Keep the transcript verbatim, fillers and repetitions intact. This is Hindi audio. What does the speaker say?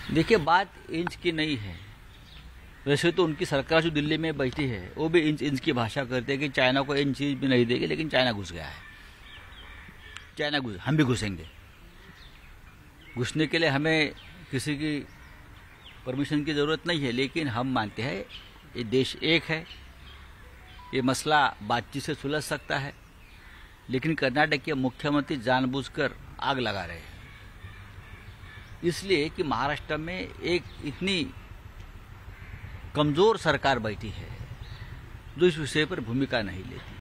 देखिए, बात इंच की नहीं है। वैसे तो उनकी सरकार जो दिल्ली में बैठी है वो भी इंच इंच की भाषा करते हैं कि चाइना को इंच भी नहीं देगी, लेकिन चाइना घुस गया है। चाइना घुस हम भी घुसेंगे। घुसने के लिए हमें किसी की परमिशन की ज़रूरत नहीं है, लेकिन हम मानते हैं ये देश एक है, ये मसला बातचीत से सुलझ सकता है। लेकिन कर्नाटक के मुख्यमंत्री जानबूझकर आग लगा रहे हैं, इसलिए कि महाराष्ट्र में एक इतनी कमज़ोर सरकार बैठी है जो इस विषय पर भूमिका नहीं लेती।